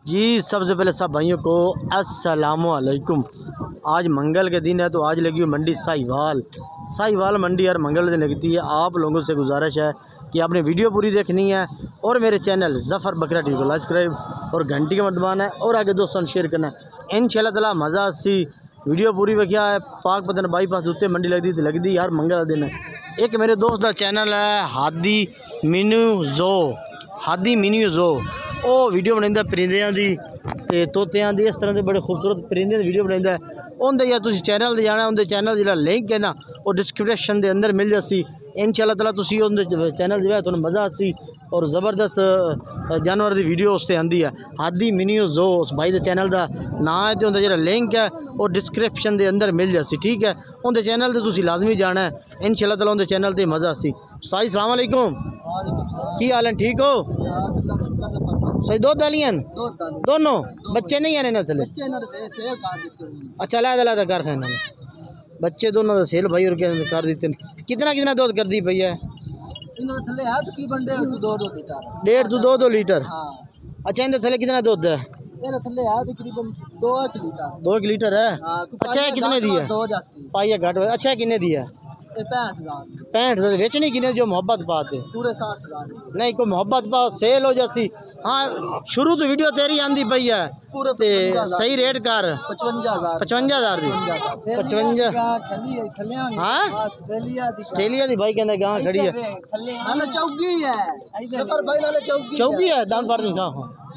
जी सबसे पहले सब भाइयों को अस्सलामुअलैकुम। आज मंगल के दिन है तो आज लगी हुई मंडी साहिवाल मंडी हर मंगल दिन लगती है। आप लोगों से गुजारिश है कि आपने वीडियो पूरी देखनी है और मेरे चैनल ज़फ़र बकरा टीवी को सब्सक्राइब और घंटी का दबाना है और आगे दोस्तों ने शेयर करना है। इंशाअल्लाह ताला मज़ा सी वीडियो पूरी वक्या है। पाक पतन बाईपास उत्ते मंडी लगती हर मंगल दिन है। एक मेरे दोस्त का चैनल है हादी मिनी जो वो वीडियो बनाता परिंदियां दी ते तोतियां दी, इस तरह के बड़े खूबसूरत परिंदे वीडियो बनाता है। उनके या तुसी चैनल ते जाना, उनके चैनल जो लिंक है ना वो डिस्क्रिप्शन के अंदर मिल जासी। इंशाअल्लाह ताला तुसी उनके चैनल जो है तुहानू मज़ा आसी और ज़बरदस्त जानवर की वीडियो उस पर आती है। हादी मिनी जो उस भाई के चैनल का नाम है तो उनका जो लिंक है वो डिस्क्रिप्शन के अंदर मिल जासी। ठीक है, उनके चैनल से तुसी लाजमी जाना है। इंशाअल्लाह ताला उनके चैनल से मज़ा आसी। उस्ताद अस्सलाम वालेकुम, की हाल है? ठीक हो? सही दो दालियन दोनों बच्चे नहीं आने थले? अच्छा अलग कर खाना बच्चे दोनों का सेल भाई और क्या कर देते। कितना दूध कर दी भैया? 1.5 से 2 लीटर। अच्छा इनके थले कितना दूध है? 2 लीटर है। अच्छा कितने दी है? पाइया घट। अच्छा कितने दी है? 65,000। बेचनी किने जो मोहब्बत बात है? पूरे 60,000 नहीं कोई मोहब्बत बात सेल हो जासी। हाँ शुरू तो वीडियो तेरी आंदी पई है पूरे सही रेट कर 55,000 दी 55। हाँ ऑस्ट्रेलिया दी भाई कहंदा गां खड़ी है चौकी है दान पर नहीं खा।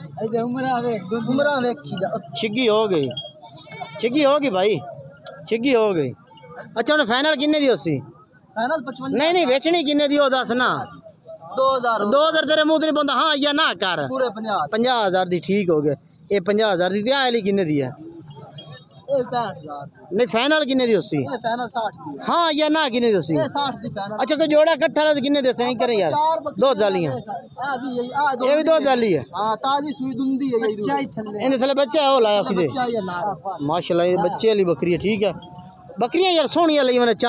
छिग्गी हो गई भाई, छिग्गी हो गई। अच्छा उन्हें फाइनल किन्ने दी उसी? फाइनल 55। नहीं बेचनी किन्ने दी हो दस ना। 2000 तेरे मुंह नहीं पाता। हाँ या ना कर पूरे 50,000 दी। ठीक हो गए। ये 50,000 दी आली किन्ने दी है? 65,000 नहीं फाइनल किन्ने दी उसी? फाइनल 60 दी। हाँ या ना किन्ने दी उसी? 60 दी फाइनल। अच्छा कोई जोड़ा इकट्ठा है तो किन्ने दे सही करें यार? 2 दालियां ये भी 2 दाली है। हां ताजी सुई दुंदी है बच्चा ही थले इनके थले बच्चा है। वो लाया किदे माशाल्लाह ये बच्चे वाली बकरी है। ठीक है बकरियां यार सोहनियां लई मैंने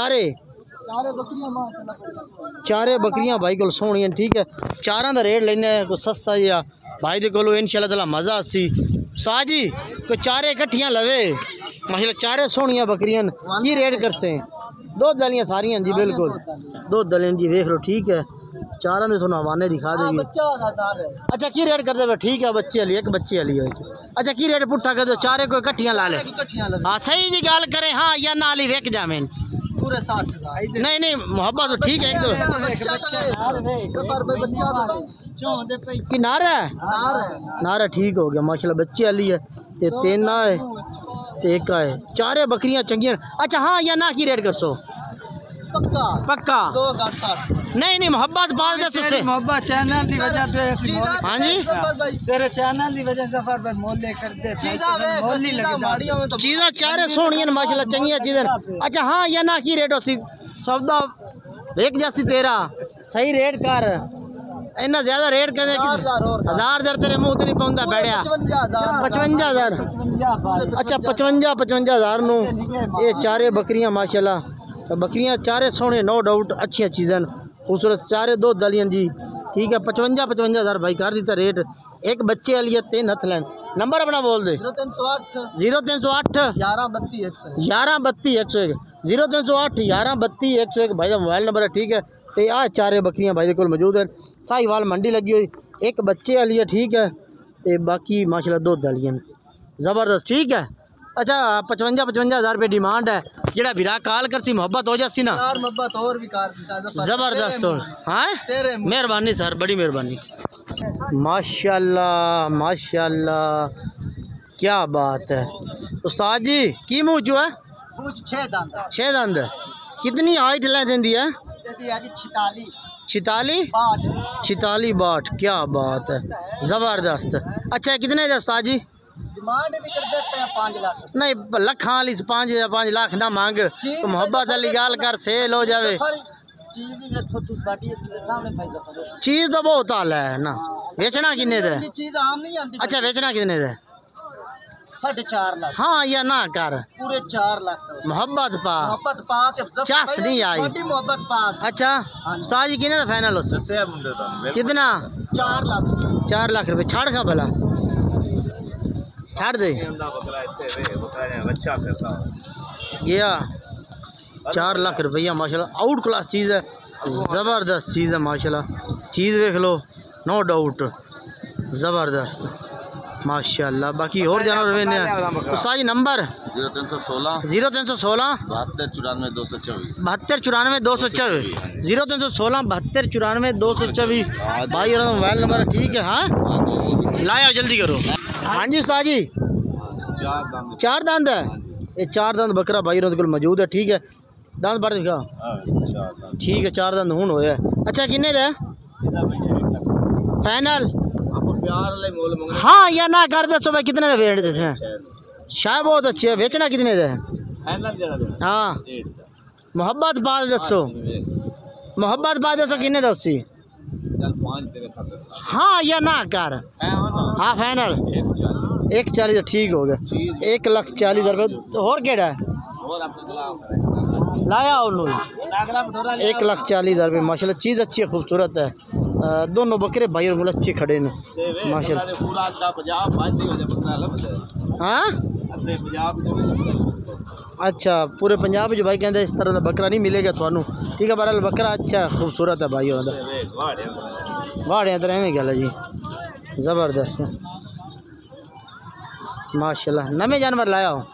चारे बकरियां भाई को सोहनियां। ठीक है चारां दा रेट लेना है कोई सस्ता या भाई दे कोलो इंशाअल्लाह ताला मज़ा आसी। साजी तो चारे इकट्ठियां लवे माशाल्लाह चारे सोहनियां बकरियां की रेट करसे? 2 दालियां सारियां जी बिल्कुल 2 दालियां जी देख लो। ठीक है चारां दे थोड़ा हवाने दिखा देगी। अच्छा की रेट कर दे? ठीक है बच्चे वाली एक बच्चे वाली है। अच्छा की रेट पुट्ठा कर दो? चारे को इकट्ठियां ला ले। हाँ सही जी गल करें। हाँ या नाली वेक जावें पूरे 60,000 नहीं मोहब्बत तो ठीक है। कि नारा ठीक हो गया माशाल्लाह बच्चे वाली है ते तेना है ते एक है चारे बकरियां चंगियां। अच्छा हाँ या ना की रेट कर सो? पक्का 2.60 नहीं मोहब्बत बात दे तुझसे मोहब्बत चैनल दी वजह पे। हां जी तेरे चैनल दी वजह से पर मोल ले कर दे मोल नहीं लगदा चीज़ा चारे सोहणियां माशाल्लाह चंगियां चीज़ां। अच्छा हाँ या ना की रेट होसी? सौदा एक जैसी तेरा सही रेट कर इतना ज्यादा रेट कहते 1000 तेरे मुंह ते नहीं पाउंदा बैठया 55,000। अच्छा 55,000 नु ये चारे बकरियां माशाल्लाह बकरियां चारे सोने नो डाउट अच्छी चीज़ें खूबसूरत चारे 2 दालियां जी। ठीक है 55,000 भाई कर दिता रेट। एक बच्चे वाली है 3 हथ लैन। नंबर अपना बोल दे 0308 11 32 101 0308 11 32 101 भाई का मोबाइल नंबर है। ठीक है तो आ चारे बकरियां भाई को मौजूद है। साहिवाल मंडी लगी हुई एक बच्चे वाली है। ठीक है तो बाकी माशाल्लाह 2 दालियां ज़बरदस्त। ठीक है अच्छा 55,000 रुपये डिमांड है। जेड़ा बिरा काल करती मोहब्बत हो जाती ना मोहब्बत और भी ज़बरदस्त हो। हाँ मेहरबानी सर बड़ी मेहरबानी माशाल्लाह माशाल्लाह क्या बात है। उस्ताद जी की मुँह जो है? 6 दंद कितनी हाइट ला देंदी है? 46 62 क्या बात है ज़बरदस्त। अच्छा कितने दे उस्ताद जी? नहीं लखा वाली 5 लाख ना मांग तो मोहब्बत वाली गाल कर सेल हो जावे। चीज तो बहुत हाल है ना। बेचना किन्ने दे? अच्छा बेचना कितने दे? 4.5 लाख। हाँ या ना कर पूरे 4 लाख मोहब्बत पा चास नहीं आई मोहब्बत पा। अच्छा साजी कितने फाइनल कितना? 4 लाख रुपए छाड़ खा भला छाड़ दे गया 4 लाख रुपया माशाल्लाह। आउट क्लास चीज़ है, ज़बरदस्त चीज़ है माशाल्लाह। चीज़ देख लो, नो डाउट ज़बरदस्त माशाल्लाह। बाकी और जानवर उस्ताद जी नंबर 0316 0316 72 94 224 72 94 224 0316 72 94 224 भाई और मोबाइल नंबर ठीक है। हाँ लाया जल्दी करो। हाँ जी उस्ताद जी 4 दांत है, ये 4 दांत बकरा भाई और मौजूद है ठीक है। दांत बार दिखा ठीक है, 4 दांत हूँ होया। अच्छा किन्ने दे फाइनल हाँ या ना कर दसो भाई कितने वेट दसना। शायद बहुत अच्छी है, बेचना कितने दे हाँ मोहब्बत बाद दसो, मोहब्बत बाद दसो किन्ने दे उसी हाँ या ना कर हाँ फाइनल 140 ठीक हो गया 1,40,000 रुपये। और केड़ा लाया 1,40,000 रुपये माशाल्लाह। चीज़ अच्छी है, खूबसूरत है। दोनों बकरे भाई और मुल अच्छे खड़े ने माशाल्लाह। हाँ अच्छा पूरे पंजाब जो भाई कहते इस तरह का बकरा नहीं मिलेगा थानू ठीक है। बहरहाल बकरा अच्छा खूबसूरत है भाई और वाड़े तो एवं गल है जी ज़बरदस्त माशाल्लाह। नवे जानवर लाया हो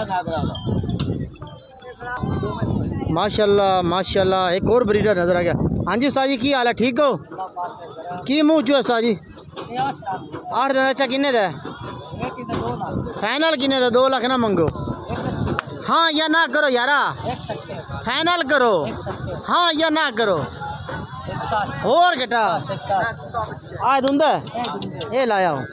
माशाल्लाह माशाल्लाह। एक और ब्रीडर नजर आ गया। हाँ जी उस्ताद जी की हाल है ठीक हो की मुँह चो उस्ताद जी 8 दिन। अच्छा किन्ने दा फाइनल किन्ने दा 2 लाख ना मंगो हाँ या ना करो यारा फाइनल करो हाँ या ना करो और घटा आज धुंदा ये लाया हो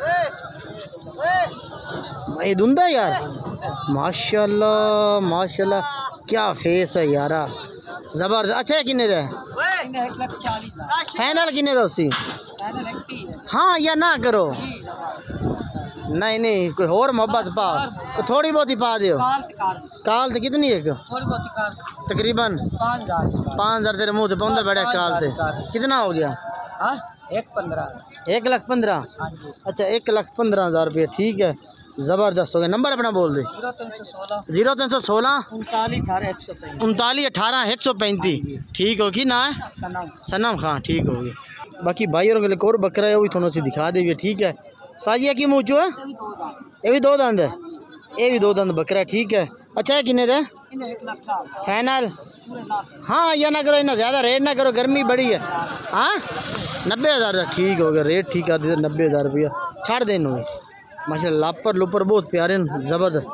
ये धुंदा यार माशाल्लाह माशाल्लाह क्या फेस है यारा जबरदस्त। अच्छा किन्ने दे फाइनल किन्ने दा उसी हाँ या ना करो नहीं नहीं कोई और मोहब्बत पा थोड़ी बहुत ही पा दियो। काल तो कितनी है तकरीबन 5,000 तेरे मुँह से पौंदा बड़ा काल से कितना हो गया 1,15,000 अच्छा 1,15,000 रुपये ठीक है ज़बरदस्त हो गया। नंबर अपना बोल दे 0316 39 18 135 ठीक होगी ना है सनम खान ठीक होगी। बाकी भाई और एक और बकरा है वो भी थोड़ा सी दिखा देंगे ठीक है। साजिया की मुँह है ये भी 2 दंद है ये भी 2 दंद बकरा ठीक है। अच्छा है किन्ने दे फाइनल हाँ या ना करो इतना ज़्यादा रेट ना करो गर्मी बड़ी है हाँ 90,000 ठीक हो गया रेट ठीक कर दीजिए 90,000 रुपया छाड़ देने माशाल्लाह। लापर लुपर बहुत प्यारे ज़बरदस्त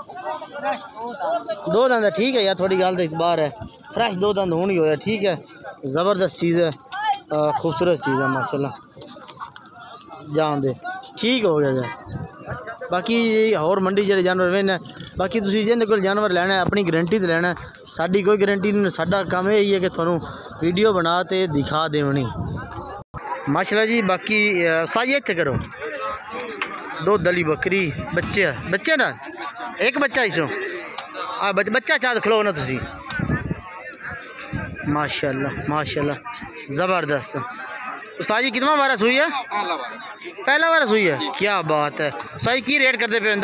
2 दंद है ठीक है यार थोड़ी गल तो बार है फ्रेश 2 दंद होनी हो ठीक है ज़बरदस्त चीज़ है खूबसूरत चीज़ है माशाल्लाह जान दे ठीक हो गया यार। बाकी और मंडी जो जानवर वेने बाकी तुसीं जिंदे कोल जानवर लेना है अपनी गारंटी तो लेना है साडी कोई गारंटी नहीं साडा काम यही है कि थानू वीडियो बना ते दिखा देवनी माशाल्लाह जी। बाकी साजी इत्थे करो 2 दली बकरी बच्चे ना एक बच्चा इसो बच्चा चाह खलो ना तुसी माशाल्लाह माशाल्लाह ज़बरदस्त। उस्ताद जी कितना वारस हुई है पहला वारस हुई है क्या बात है। साई की रेट करते पे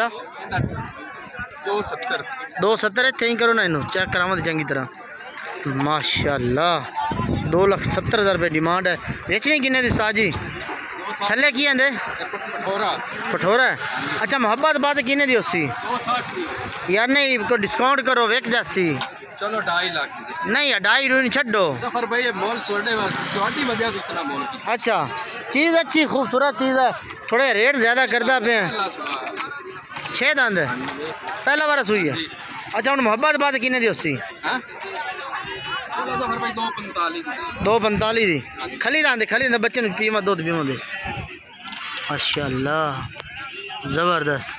270 इतने ही करो ना इनू चेक कराव चंगी तरह माशाल्लाह 2,70,000 रुपये डिमांड है। बेचनी किन्ने दी उस्ताद जी थले की आंदे पठोरा है। अच्छा मोहब्बत बात किन्ने दी उसी यार नहीं कोई डिस्काउंट करो वेक जासी चलो 2.5 लाख नहीं 2.5 छो अच्छा चीज़ अच्छी खूबसूरत चीज़ है थोड़े रेट ज़्यादा करता पे 6 दंद है पहला बारस हुई है। अच्छा हम मोहब्बत बात किन्ने दी उसी 2,45 दी खली रहते बच्चे पीवा दुध पीवा दे माशाल्लाह ज़बरदस्त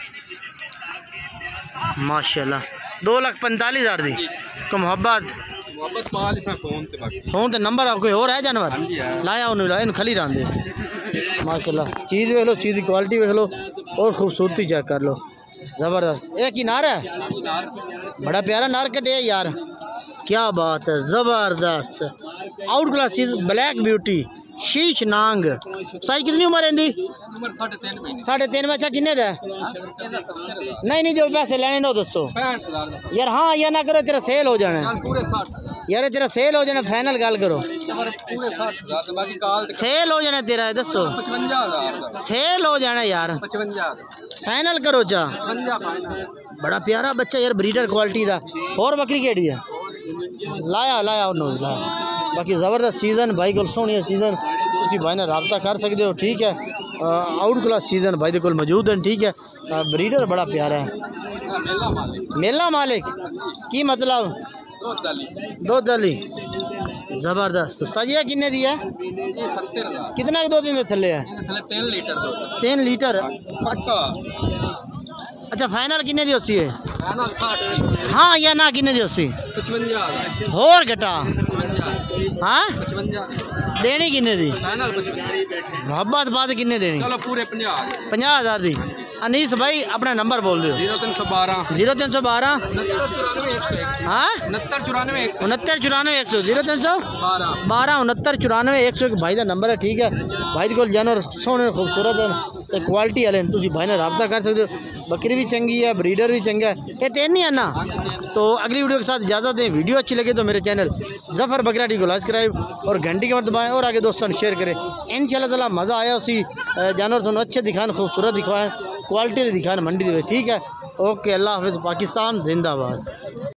माशाल्लाह 2,45,000 दी तो मोहब्बत फोन तो नंबर कोई और है जानवर लाया उन्हें खली रहते माशाल्लाह। चीज़ वेख लो चीज़ की क्वालिटी वेख लो और खूबसूरती चेक कर लो ज़बरदस्त। एक ही नार है बड़ा प्यारा नार कटे यार क्या बात है ज़बरदस्त आउट क्लास चीज़ ब्लैक ब्यूटी शीश नांग। साई कितनी उम्र है इनकी? उम्र 3.5 3.5 में। अच्छा किन्ने दा? नहीं जो पैसे लेने दो दसो यार। हाँ या ना करो, तेरा सेल हो जाना पूरे 60 यार, तेरा सेल हो जाना, फाइनल गल करो। पूरे 60 बाकी काल सेल हो जाना तेरा, दसो 55,000 सेल हो जाना यार, 55,000 फाइनल करो जा। 55 बड़ा प्यारा बच्चा यार, ब्रीडर क्वालिटी का। और बकरी केड़ी है? लाया उन्होंने लाया। बाकी ज़बरदस्त सीजन भाई को, सोहनी सीजन तुसी भाई ने रब्ता कर सकते हो, ठीक है। आउट क्लास सीजन भाई को मौजूद है, ठीक है। ब्रीडर बड़ा प्यारा है। मेला मालिक की मतलब दो दली जबरदस्त। सजिया किन्ने दी है? 70,000 कितना 2 दिन के थले है? 3 लीटर 3 लीटर। पक्का अच्छा फाइनल किन्ने दी होती है? फाइनल 60 हाँ या ना किन्ने दी होती? 55,000 और घटा 55,000 हाँ 55,000 देनी किन्ने दी? फाइनल 55,000 मोहब्बत बात किन्ने देनी? चलो पूरे 50,000 50,000 दी। अनीस भाई अपना नंबर बोल दो। 0312 0312 हाँ 6994 6994 0312 6994 भाई का नंबर है, ठीक है। भाई को जानवर सोने खूबसूरत है, क्वालिटी वाले भाई ने रब्ता कर सकते हो। बकरी भी चंगी है, ब्रीडर भी चंगा है। ये 3 नहीं है ना। तो अगली वीडियो के साथ इजाज़त दें। वीडियो अच्छी लगे तो मेरे चैनल ज़फ़र बकरा डी को सब्सक्राइब और घंटी के मत दबाएँ और आगे दोस्तों शेयर करें। इंशाअल्लाह ताला मज़ा आया उसी जानवर थोड़ा अच्छे दिखाएं, खूबसूरत दिखाएं, क्वालिटी दिखाएं मंडी में, ठीक है। ओके, अल्लाह हाफ़िज़। पाकिस्तान जिंदाबाद।